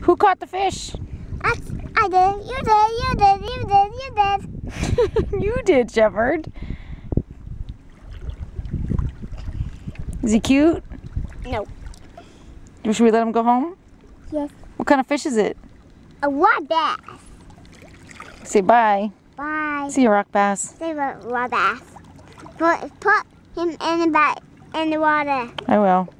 Who caught the fish? I did. You did. You did. You did. You did. You did, Shepherd. Is he cute? No. Should we let him go home? Yes. What kind of fish is it? A rock bass. Say bye. Bye. See you, rock bass. Say rock bass. Put him in the water. I will.